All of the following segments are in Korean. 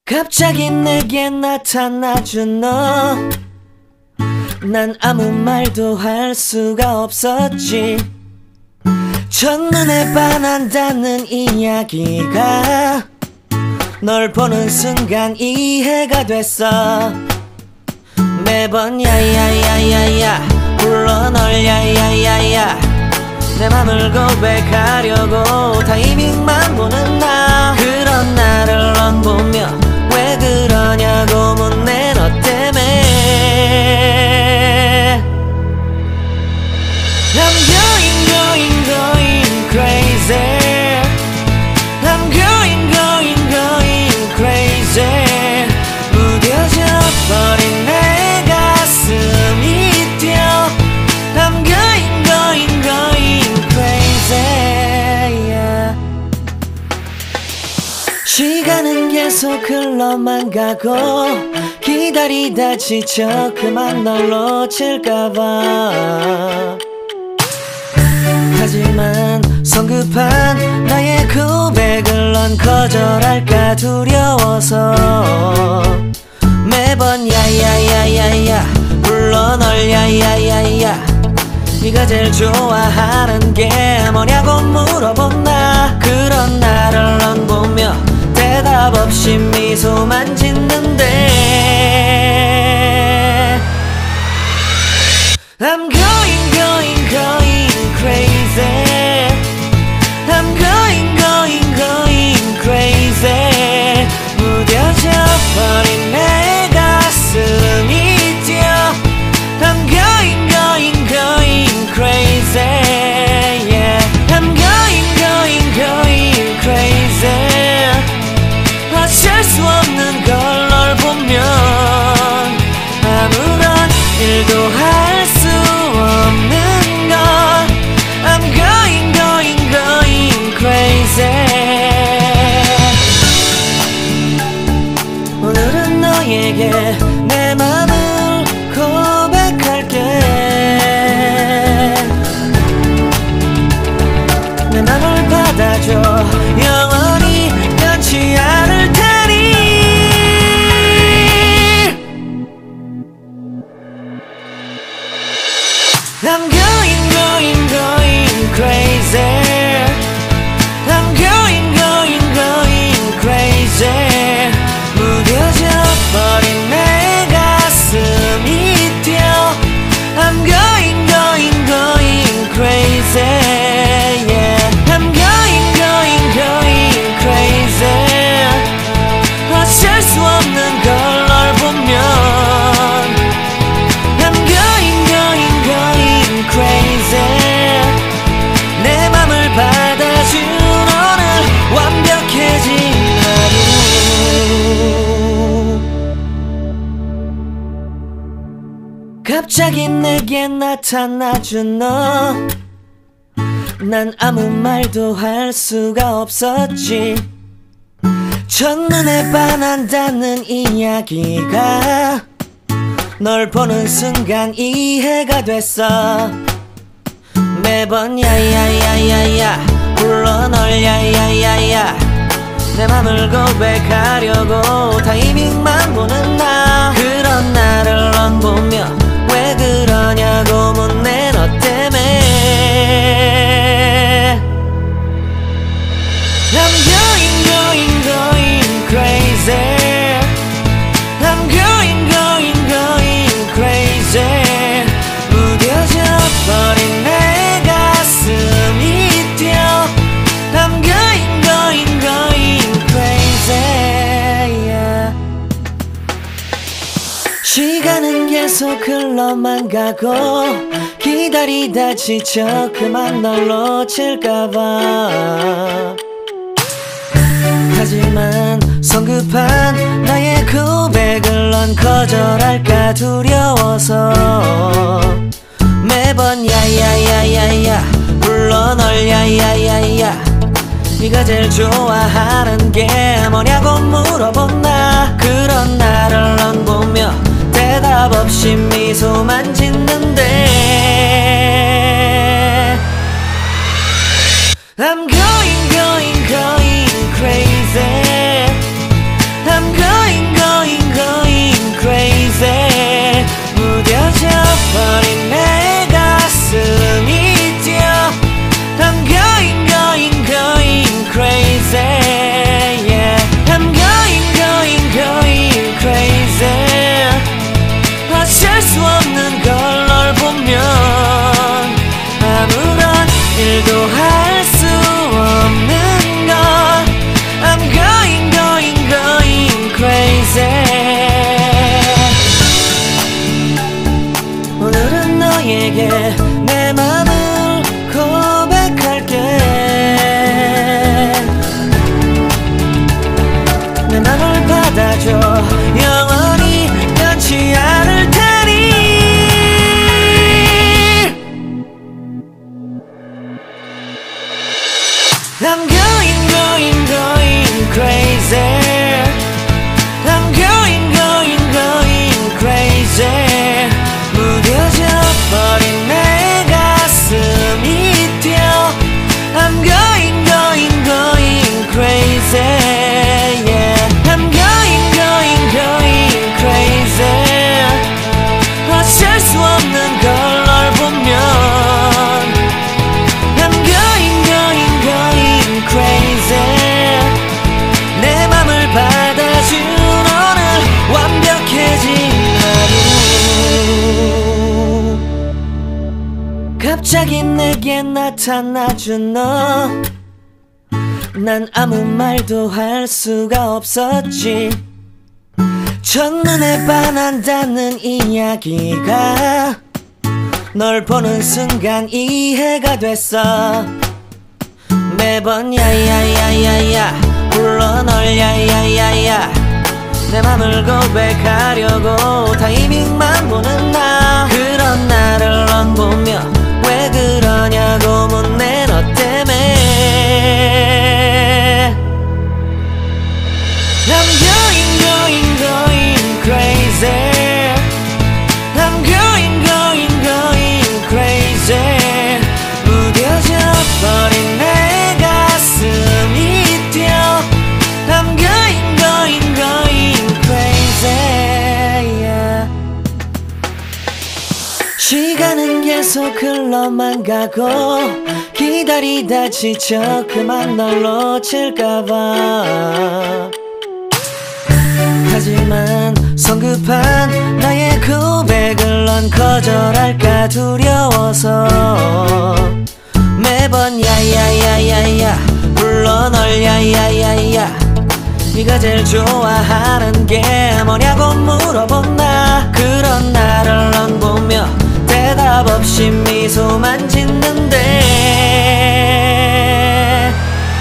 갑자기 내게 나타나준 너, 난 아무 말도 할 수가 없었지. 첫눈에 반한다는 이야기가 널 보는 순간 이해가 됐어. 매번 야야야야야 불러 널 야야야야, 내 맘을 고백하려고 타이밍만 보는 나. 그런 나를 넌 보며 왜 그러냐고 묻네. 너 때문에 I'm going crazy. I'm going crazy. 무뎌져 버린 내 가슴이 뛰어. I'm going crazy, yeah. 시간은 계속 흘러만 가고 기다리다 지쳐 그만 널 놓칠까봐. 하지만 성급한 나의 고백을 넌 거절할까 두려워서 매번 야야야야야 불러 널 야야야야. 네가 제일 좋아하는 게 뭐냐고 물어본 나. 그런 나를 넌 보며 대답 없이 미소만 짓는데 I'm going crazy. I'm going crazy. 무뎌져 버린 내 가슴이 뛰어. I'm going crazy, yeah. I'm going crazy. 어쩔 수 없는 걸 널 보면 아무런 일도 할 수 없는 걸. I'm going crazy. 오늘은 너에게 내 맘을 고백할게. 내 맘을 받아줘. 영원히 변치 않을 테니. I'm going crazy. I'm going crazy. 무뎌져 버린 내 가슴이 뛰어. I'm going crazy, yeah. I'm going crazy. 어쩔 수 없는 걸 널 보면 I'm going crazy. 내 맘을 받아준 오늘 완벽해진 하루. 갑자기 내게 나타나준 너, 난 아무 말도 할 수가 없었지. 첫눈에 반한다는 이야기가 널 보는 순간 이해가 됐어. 매번 야야야야야 불러 널 야야야야, 내 맘을 고백하려고 타이밍만 보는 나. 그런 나를 넌 보며 왜 그러냐고 묻네. 너 때문에 I'm going crazy. I'm going crazy. 무뎌져 버린 내 가슴이 뛰어. I'm going crazy, yeah. 시간은 계속 흘러만 가고 기다리다 지쳐 그만 널 놓칠까봐. 하지만 성급한 나의 고백을 넌 거절할까 두려워서 매번 야야야야야 불러 널 야야야야. 네가 제일 좋아하는 게 뭐냐고 물어본 나. 그런 나를 넌 보며 대답 없이 미소만 짓는데 I'm going crazy. I'm going 갑자기 내게 나타나준 너, 난 아무 말도 할 수가 없었지. 첫눈에 반한다는 이야기가 널 보는 순간 이해가 됐어. 매번 야야야야야 불러 널 야야야야, 내 맘을 고백하려고 타이밍만 보는 나. 그런 나를 넌 보며 왜 그러냐고 묻네. 너 때문에 I'm going crazy. I'm going crazy. 무뎌져 버린 내 가슴이 뛰어. I'm going crazy, yeah. 시간은 계속 흘러만 가고 기다리다 지쳐 그만 널 놓칠까봐. 하지만 성급한 나의 고백을 넌 거절할까 두려워서 매번 야야야야야 불러 널 야야야야. 네가 제일 좋아하는 게 뭐냐고 물어본 나. 그런 나를 넌 보며 대답 없이 미소만 짓는데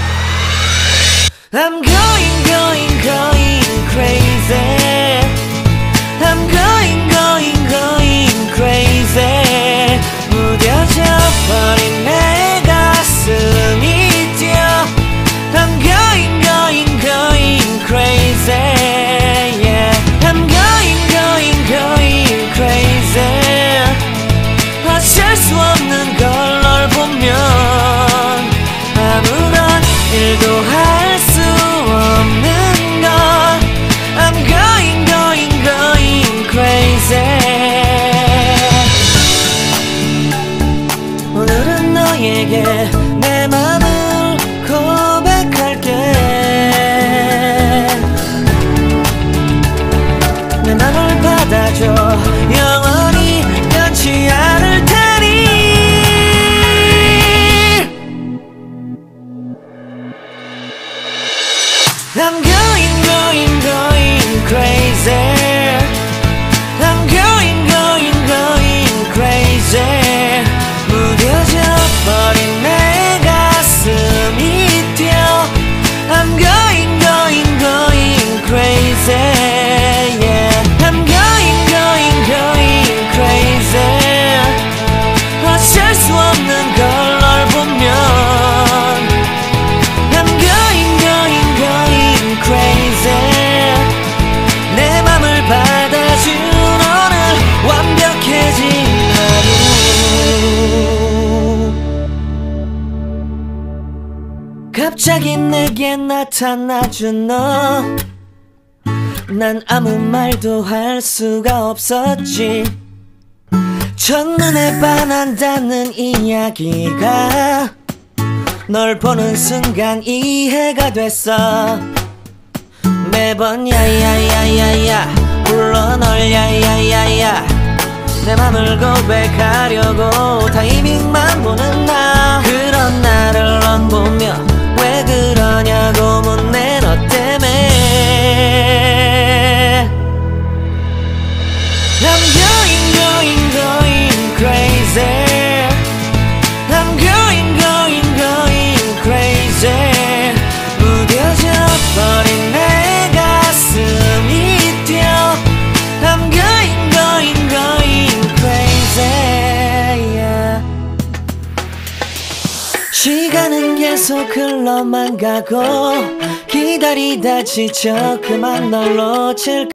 I'm going crazy. I'm going crazy. 무뎌져 버린 내 가슴이 뛰어. I'm going crazy, yeah. I'm going crazy. 어쩔 수 없는 걸 널 보면 아무런 일도 할 수 없는 걸. I'm going crazy. 오늘은 너에게 내 맘을 고백할게. 내 맘을 받아줘. 영원히 변치 않을 테니. I'm going crazy. I'm going crazy. 무뎌져 버린 내 가슴이 뛰어. I'm going crazy, yeah. I'm going crazy. 어쩔 수 없는 걸 널 보면 I'm going crazy. 내 맘을 받아준 오늘 완벽해진 하루. 갑자기 내게 나타나준 너, 난 아무 말도 할 수가 없었지. 첫눈에 반한다는 이야기가 널 보는 순간 이해가 됐어. 매번 야야야야야 불러 널 야야야야, 내 맘을 고백하려고 타이밍만 보는 나. 그런 나를 넌 보며 왜 그러냐고 묻네. 너 때문에 I'm going crazy. I'm going crazy. 무뎌져 버린 내 가슴이 뛰어. I'm going crazy, yeah. 시간은 계속 흘러만 가고 기다리다 지쳐 그만 널 놓칠까.